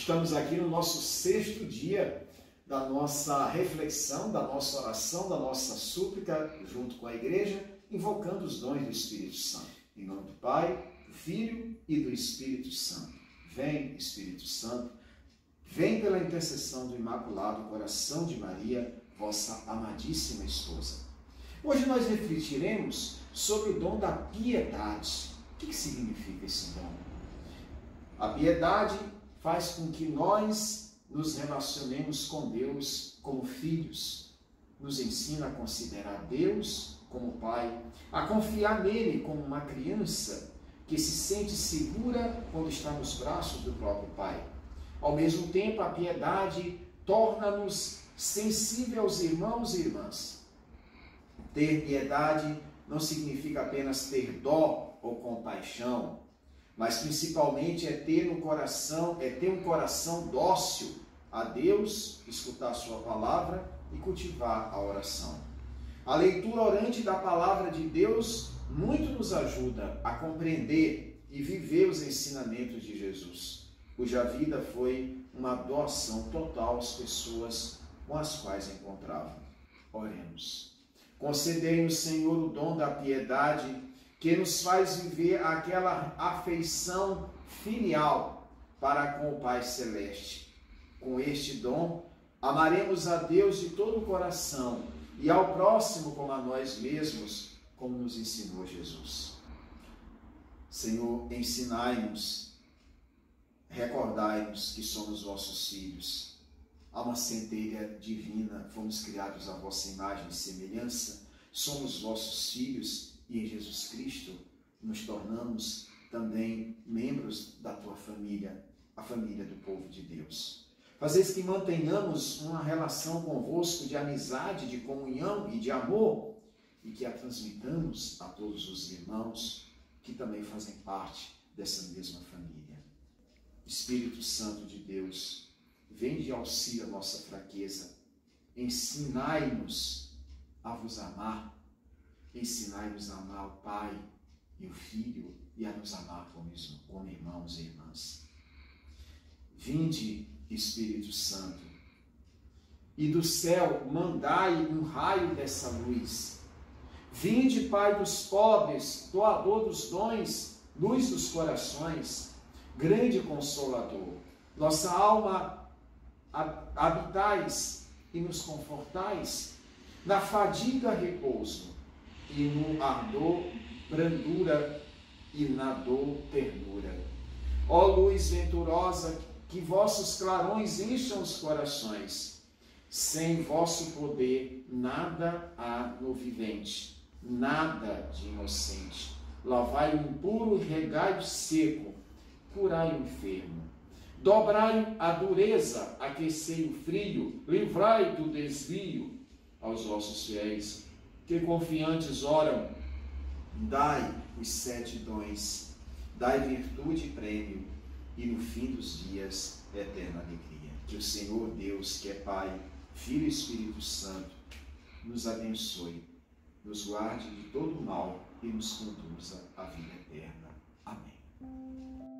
Estamos aqui no nosso 6º dia da nossa reflexão, da nossa oração, da nossa súplica, junto com a igreja, invocando os dons do Espírito Santo. Em nome do Pai, do Filho e do Espírito Santo. Vem, Espírito Santo, vem pela intercessão do Imaculado Coração de Maria, vossa amadíssima esposa. Hoje nós refletiremos sobre o dom da piedade. O que significa esse dom? A piedade faz com que nós nos relacionemos com Deus como filhos. Nos ensina a considerar Deus como Pai, a confiar nele como uma criança que se sente segura quando está nos braços do próprio Pai. Ao mesmo tempo, a piedade torna-nos sensíveis aos irmãos e irmãs. Ter piedade não significa apenas ter dó ou compaixão, mas principalmente é ter um coração dócil a Deus, escutar a sua palavra e cultivar a oração. A leitura orante da palavra de Deus muito nos ajuda a compreender e viver os ensinamentos de Jesus, cuja vida foi uma doação total às pessoas com as quais encontrava. Oremos. Concedei-nos, Senhor, o dom da piedade, que nos faz viver aquela afeição filial para com o Pai Celeste. Com este dom, amaremos a Deus de todo o coração e ao próximo como a nós mesmos, como nos ensinou Jesus. Senhor, ensinai-nos, recordai-nos que somos vossos filhos. Há uma centelha divina, fomos criados à vossa imagem e semelhança, somos vossos filhos e em Jesus Cristo nos tornamos também membros da tua família, a família do povo de Deus. Fazeis que mantenhamos uma relação convosco de amizade, de comunhão e de amor, e que a transmitamos a todos os irmãos que também fazem parte dessa mesma família. Espírito Santo de Deus, vem de auxílio à nossa fraqueza, ensinai-nos a vos amar, ensinai-nos a amar o Pai e o Filho e a nos amar como irmãos e irmãs. Vinde, Espírito Santo, e do céu mandai um raio dessa luz. Vinde, Pai dos pobres, doador dos dons, luz dos corações, grande Consolador. Nossa alma habitais e nos confortais, na fadiga repouso, e no ardor brandura, e na dor ternura. Ó luz venturosa, que vossos clarões encham os corações. Sem vosso poder nada há no vivente, nada de inocente. Lavai o impuro, regai o seco, curai o enfermo. Dobrai a dureza, aquecei o frio, livrai do desvio aos vossos fiéis, que confiantes oram. Dai os 7 dons, dai virtude e prêmio, e no fim dos dias, eterna alegria. Que o Senhor Deus, que é Pai, Filho e Espírito Santo, nos abençoe, nos guarde de todo mal e nos conduza à vida eterna. Amém.